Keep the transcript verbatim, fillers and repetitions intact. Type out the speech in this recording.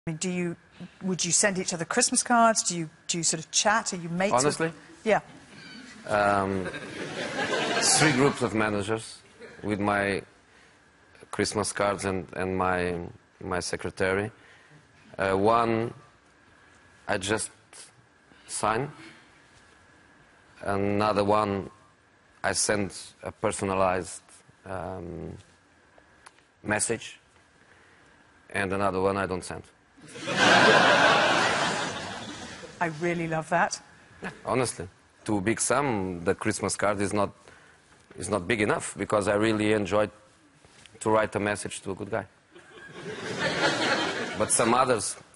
I mean, do you, would you send each other Christmas cards? Do you, do you sort of chat? Are you mates? Honestly? With... Yeah. Um, three groups of managers with my Christmas cards and, and my, my secretary. Uh, one I just sign. Another one I send a personalized um, message. And another one I don't send. I really love that. Honestly, to big sum, the Christmas card is not is not big enough because I really enjoyed to write a message to a good guy. But some others